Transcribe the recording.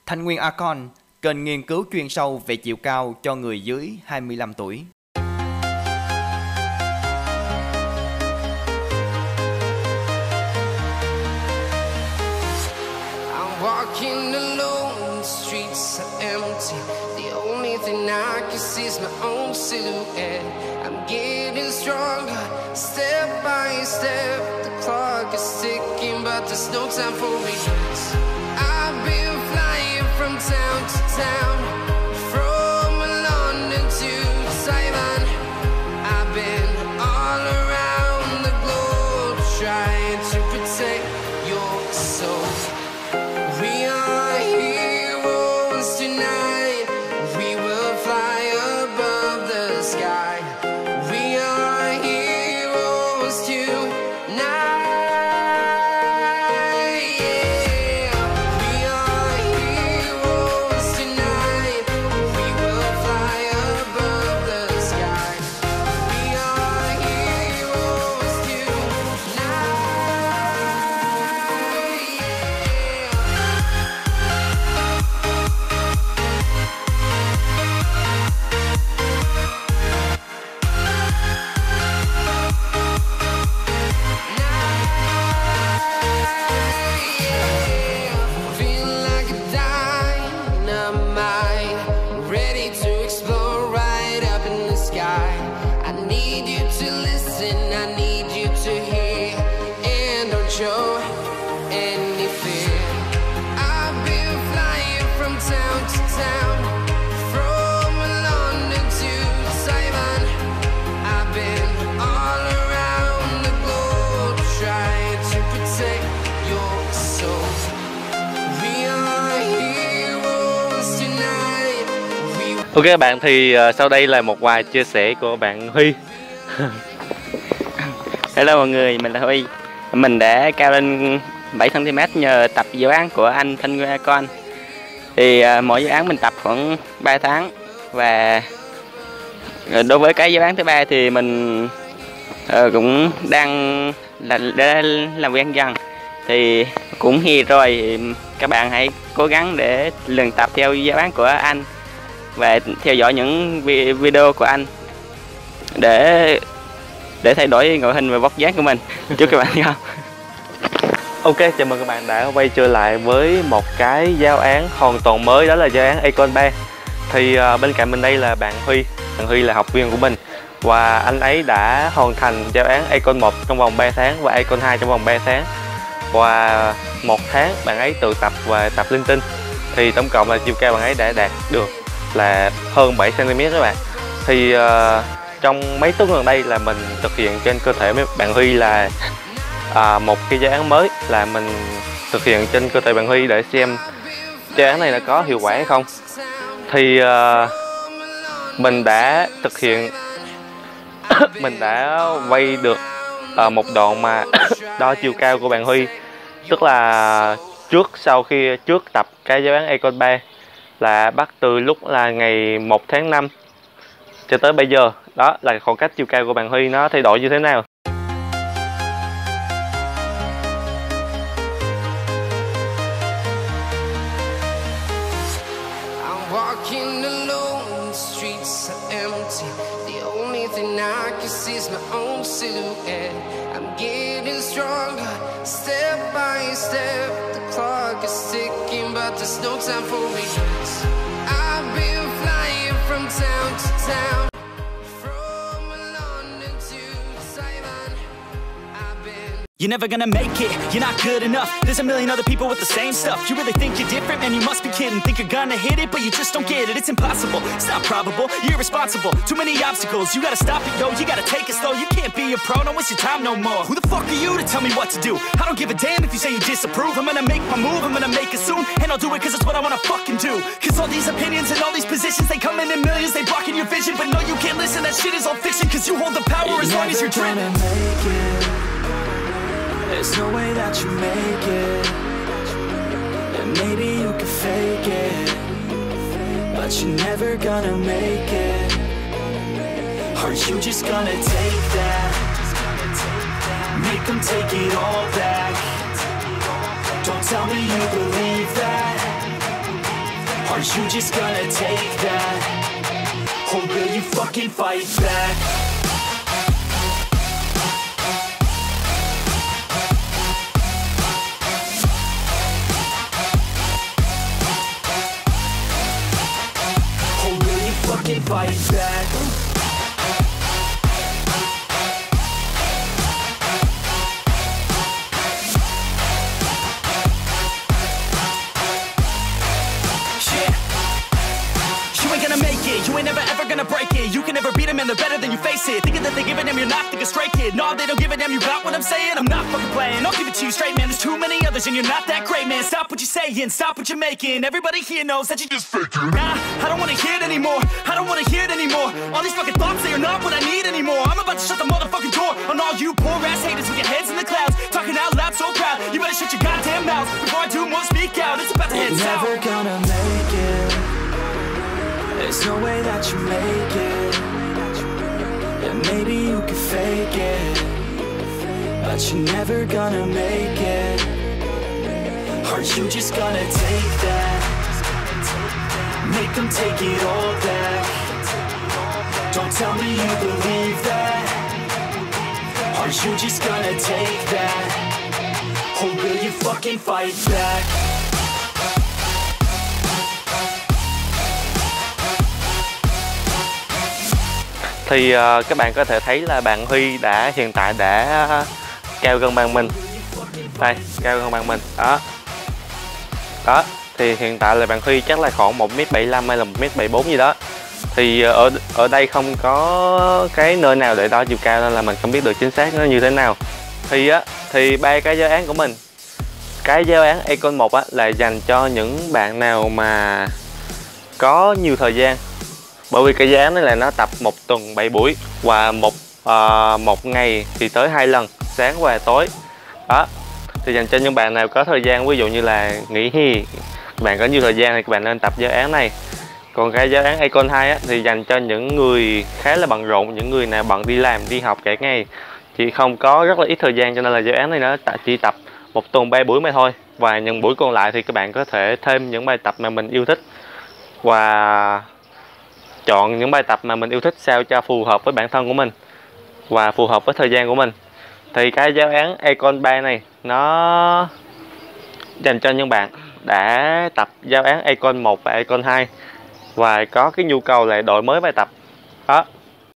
Thanh Nguyên Archon, kênh nghiên cứu chuyên sâu về chiều cao cho người dưới 25 tuổi. Walking alone, the streets are empty. The only thing I can see is my own silhouette. I'm getting stronger, step by step. The clock is ticking, but there's no time for regrets. I've been flying from town to town, from London to Taiwan. I've been all around the globe, trying to protect your soul. We are heroes tonight. We will fly above the sky. We are heroes tonight. Yeah. We are heroes tonight. We will fly above the sky. We are heroes tonight. Feel like a dynamite, ready to explode right up in the sky. I need you to listen, I need you to hear, and don't show any fear. I've been flying from town to town, from London to Taiwan. I've been all around the globe, trying to protect your soul. We are heroes tonight. Ok các bạn, thì sau đây là một vài chia sẻ của bạn Huy. Hello mọi người, mình là Huy. Mình đã cao lên 7 cm nhờ tập giáo án của anh Thanh Nguyên Archon. Thì mỗi giáo án mình tập khoảng 3 tháng. Và đối với cái giáo án thứ 3 thì mình cũng đang làm quen dần. Thì cũng hi rồi, thì các bạn hãy cố gắng để luyện tập theo giáo án của anh và theo dõi những video của anh để thay đổi ngoại hình và vóc dáng của mình. Chúc các bạn ngon. Ok, chào mừng các bạn đã quay trở lại với một cái giáo án hoàn toàn mới, đó là giáo án Archon 3. Thì bên cạnh mình đây là bạn Huy. Bạn Huy là học viên của mình và anh ấy đã hoàn thành giáo án Archon 1 trong vòng 3 tháng và Archon 2 trong vòng 3 tháng. Và 1 tháng bạn ấy tự tập và tập linh tinh. Thì tổng cộng là chiều cao bạn ấy đã đạt được là hơn 7 cm các bạn. Thì trong mấy tuần gần đây là mình thực hiện trên cơ thể bạn Huy là một cái giáo án mới, là mình thực hiện trên cơ thể bạn Huy để xem giáo án này là có hiệu quả hay không. Thì mình đã thực hiện mình đã quay được một đoạn mà đo chiều cao của bạn Huy, tức là trước tập cái giáo án Archon 3 là bắt từ lúc là ngày 1 tháng 5 cho tới bây giờ. Đó là khoảng cách chiều cao của bạn Huy nó thay đổi như thế nào. I'm walking alone, the streets are empty. The only thing I can see is my own silhouette. I'm getting stronger, step by step. The clock is ticking, but there's no time for regrets. I've been flying from town to town, from London to Taiwan. I've been You're never gonna make it, you're not good enough. There's a million other people with the same stuff. You really think you're different? Man, you must be kidding. Think you're gonna hit it, but you just don't get it. It's impossible, it's not probable, you're irresponsible. Too many obstacles, you gotta stop it, yo. You gotta take it slow, you can't be a pro. Don't waste your time no more. Who the fuck are you to tell me what to do? I don't give a damn if you say you disapprove. I'm gonna make my move, I'm gonna make it soon. And I'll do it cause it's what I wanna fucking do. Cause all these opinions and all these positions, they come in millions, they blocking your vision. But no, you can't listen, that shit is all fiction. Cause you hold the power as long as you're driven. There's no way that you make it. And maybe you can fake it, but you're never gonna make it. Are you just gonna take that? Make them take it all back. Don't tell me you believe that. Are you just gonna take that? Or will you fucking fight back? Or will you fucking fight back? You ain't never ever gonna break it. You can never beat them and they're better than you face it. Thinking that they give a damn, you're not thinking straight, kid. No, they don't give a damn, you got what I'm saying? I'm not fucking playing, I'll give it to you straight, man. There's too many others and you're not that great, man. Stop what you're saying, stop what you're making. Everybody here knows that you just faking. Nah, I don't wanna hear it anymore, I don't wanna hear it anymore. All these fucking thoughts, they are not what I need anymore. I'm about to shut the motherfucking door on all you poor ass haters with your heads in the clouds, talking out loud so proud. You better shut your goddamn mouth before I do more speak out. It's about to head south. Never gonna make it. There's no way that you make it. And maybe you can fake it, but you're never gonna make it. Are you just gonna take that? Make them take it all back. Don't tell me you believe that. Are you just gonna take that? Or will you fucking fight back? Thì các bạn có thể thấy là bạn Huy hiện tại đã cao gần bằng mình. Đây, cao gần bằng mình. Đó. Thì hiện tại là bạn Huy chắc là khoảng 1m75 hay là 1m74 gì đó. Thì ở đây không có cái nơi nào để đo chiều cao nên là mình không biết được chính xác nó như thế nào. Thì ba cái giáo án của mình. Cái giáo án Econ 1 là dành cho những bạn nào mà có nhiều thời gian. Bởi vì cái giáo án này là nó tập 1 tuần 7 buổi và một ngày thì tới 2 lần, sáng và tối. Đó. Thì dành cho những bạn nào có thời gian, ví dụ như là nghỉ hè, bạn có nhiều thời gian thì các bạn nên tập giáo án này. Còn cái giáo án Econ 2 thì dành cho những người khá là bận rộn, những người nào bận đi làm, đi học cả ngày, chỉ không có rất là ít thời gian, cho nên là giáo án này nó chỉ tập 1 tuần 3 buổi mà thôi. Và những buổi còn lại thì các bạn có thể thêm những bài tập mà mình yêu thích và chọn những bài tập mà mình yêu thích sao cho phù hợp với bản thân của mình và phù hợp với thời gian của mình. Thì cái giáo án Econ 3 này nó dành cho những bạn đã tập giáo án Econ 1 và Econ 2 và có cái nhu cầu là đổi mới bài tập. Đó.